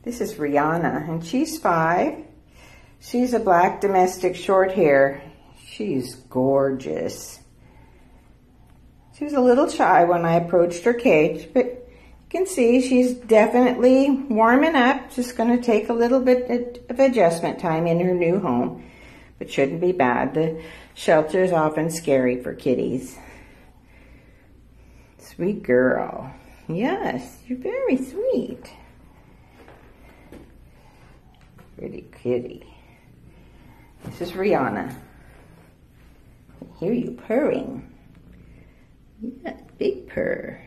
This is Rhiana, and she's 5. She's a black domestic short hair. She's gorgeous. She was a little shy when I approached her cage, but you can see she's definitely warming up. Just going to take a little bit of adjustment time in her new home, but shouldn't be bad. The shelter is often scary for kitties. Sweet girl. Yes, you're very sweet. Pretty kitty. This is Rhiana. I hear you purring. Yeah, big purr.